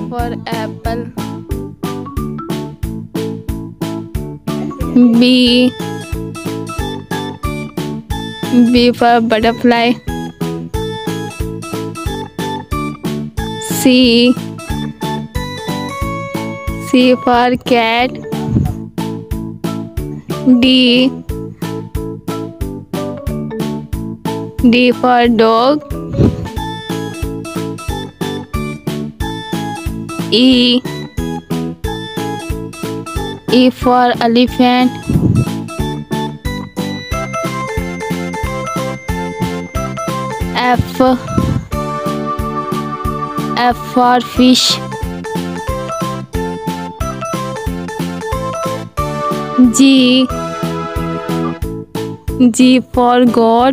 for apple. B for butterfly. C for cat. D for dog. E for elephant. F for fish. G for goat.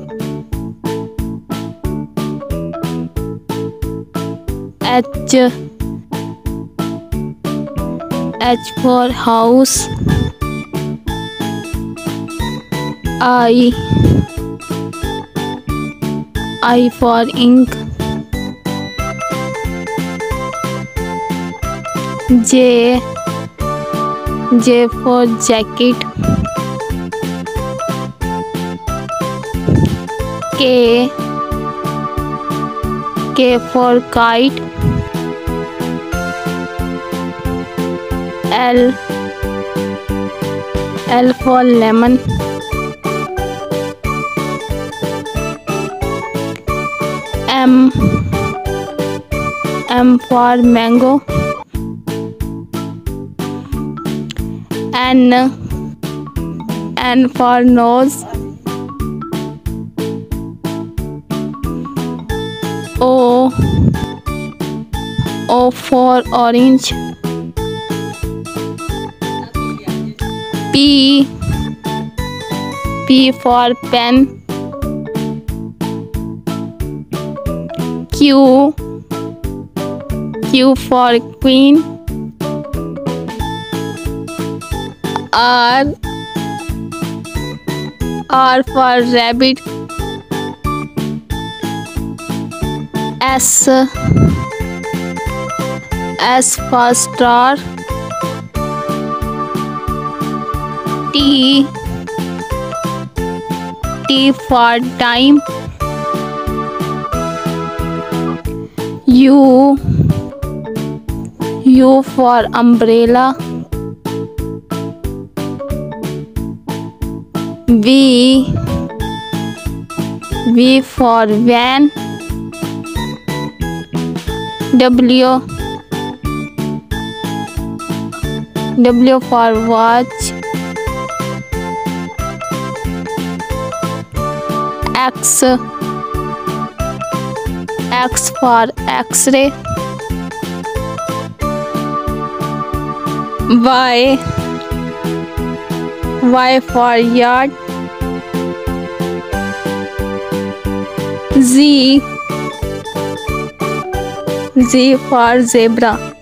H for house. I for ink. J for jacket. K for kite. L for lemon. M for mango. N for nose. O for orange. P for pen. Q for queen. R for rabbit. S for star. T for time. U for umbrella. V for van. W for watch. X for X-ray. Y for yard. Z for zebra.